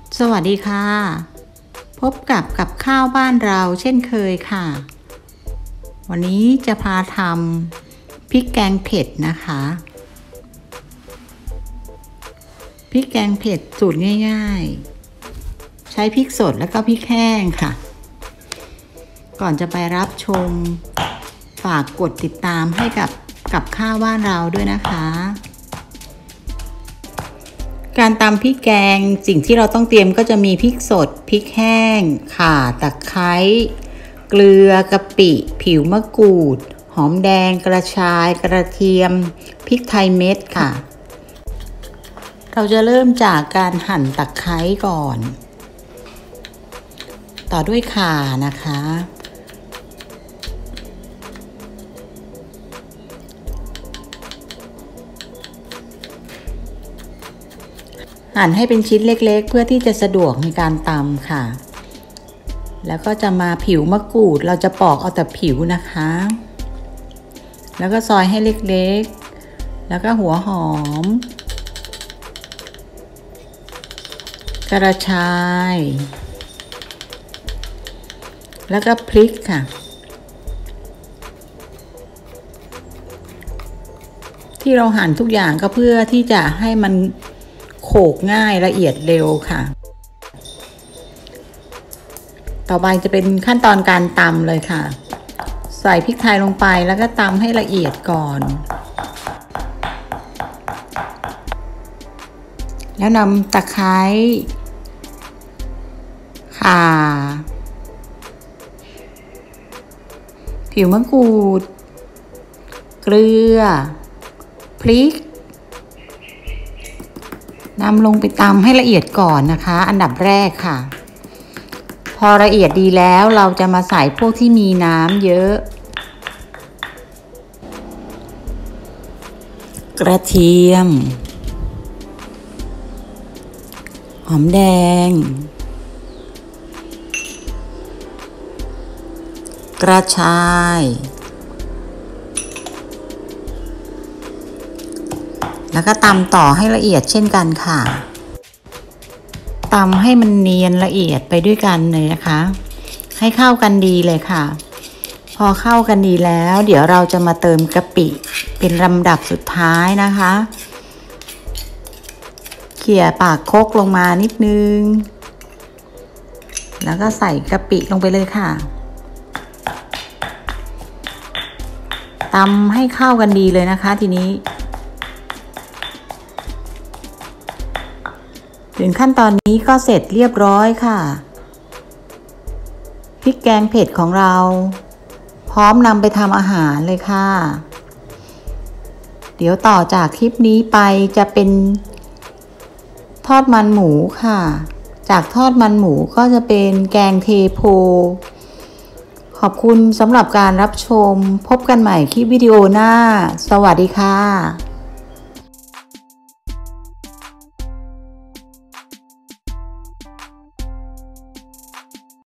สวัสดีค่ะพบกับข้าวบ้านเราเช่นเคยค่ะวันนี้จะพาทำพริกแกงเผ็ดนะคะพริกแกงเผ็ดสูตรง่ายๆใช้พริกสดแล้วก็พริกแห้งค่ะก่อนจะไปรับชมฝากกดติดตามให้กับข้าวบ้านเราด้วยนะคะการตำพริกแกงสิ่งที่เราต้องเตรียมก็จะมีพริกสดพริกแห้งข่าตะไคร้เกลือกะปิผิวมะกรูดหอมแดงกระชายกระเทียมพริกไทยเม็ดค่ะเราจะเริ่มจากการหั่นตะไคร้ก่อนต่อด้วยข่านะคะหั่นให้เป็นชิ้นเล็กๆเพื่อที่จะสะดวกในการตำค่ะแล้วก็จะมาผิวมะกรูดเราจะปอกเอาแต่ผิวนะคะแล้วก็ซอยให้เล็กๆแล้วก็หัวหอมกระชายแล้วก็พริกค่ะที่เราหั่นทุกอย่างก็เพื่อที่จะให้มันโขลกง่ายละเอียดเร็วค่ะต่อไปจะเป็นขั้นตอนการตำเลยค่ะใส่พริกไทยลงไปแล้วก็ตำให้ละเอียดก่อนแล้วนำตะไคร้ข่าผิวมะกรูดเกลือพริกนำลงไปตำให้ละเอียดก่อนนะคะอันดับแรกค่ะพอละเอียดดีแล้วเราจะมาใส่พวกที่มีน้ำเยอะกระเทียมหอมแดงกระชายแล้วก็ตำต่อให้ละเอียดเช่นกันค่ะตำให้มันเนียนละเอียดไปด้วยกันเลยนะคะให้เข้ากันดีเลยค่ะพอเข้ากันดีแล้วเดี๋ยวเราจะมาเติมกะปิเป็นลำดับสุดท้ายนะคะเขี่ยปากโคกลงมานิดนึงแล้วก็ใส่กะปิลงไปเลยค่ะตำให้เข้ากันดีเลยนะคะทีนี้ถึงขั้นตอนนี้ก็เสร็จเรียบร้อยค่ะพริกแกงเผ็ดของเราพร้อมนำไปทำอาหารเลยค่ะเดี๋ยวต่อจากคลิปนี้ไปจะเป็นทอดมันหมูค่ะจากทอดมันหมูก็จะเป็นแกงเทโพขอบคุณสำหรับการรับชมพบกันใหม่คลิปวิดีโอหน้าสวัสดีค่ะ